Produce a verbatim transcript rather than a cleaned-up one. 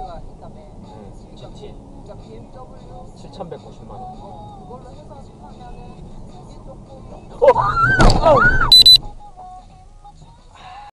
데가 있다며. 응, 지티. 그러니까 비엠더블유 칠천백구십만 원. 어, 그걸로 해서 하면은 이게 조금 어!